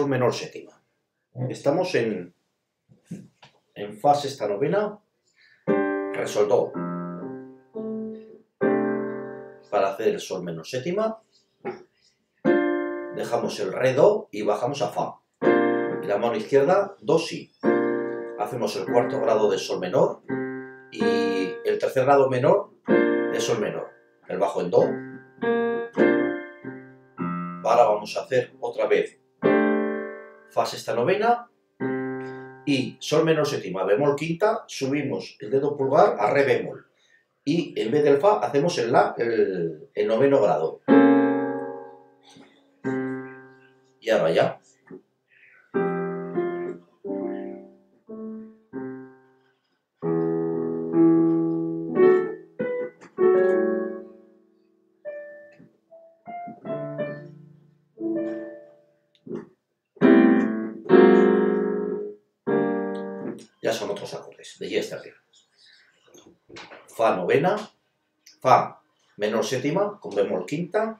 sol menor séptima. Estamos en fa sexta novena, re sol do. Para hacer el sol menor séptima, dejamos el re do y bajamos a fa. Y la mano izquierda, do si. Hacemos el cuarto grado de sol menor y el tercer grado menor de sol menor. El bajo en do. Ahora vamos a hacer otra vez fa sexta novena y sol menor séptima, bemol quinta, subimos el dedo pulgar a re bemol. Y en vez del fa hacemos el la, el noveno grado. Y ahora ya. Ya son otros acordes, de yesterday. Fa novena, fa menor séptima con bemol quinta,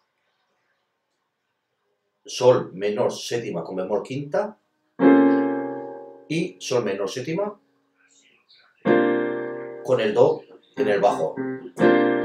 sol menor séptima con bemol quinta y sol menor séptima con el do en el bajo.